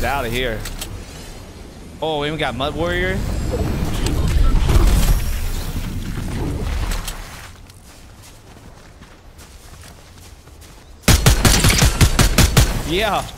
Get out of here. Oh, we even got Mud Warrior. Yeah.